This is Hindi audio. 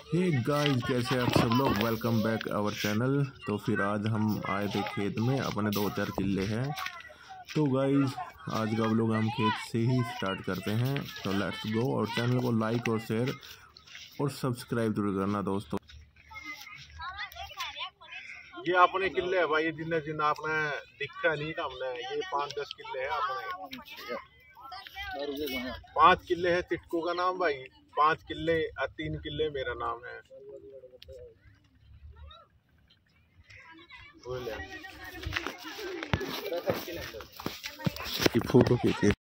हे गाइस, कैसे आप सब लोग। Welcome back our channel. तो फिर आज हम आए थे खेत में, अपने 2-4 किल्ले हैं। तो गाइस आज का व्लॉग हम खेत से ही स्टार्ट करते हैं। तो लेट्स गो। और चैनल को लाइक और शेयर और सब्सक्राइब जरूर करना दोस्तों। ये अपने किले है भाई, जिन्हें जिन्हें आपने दिखा नहीं था हमने, ये 5-10 किले है अपने। 5 किले है टिटको का नाम भाई, 5 किले 3 किले मेरा नाम है। फोटो खींचे।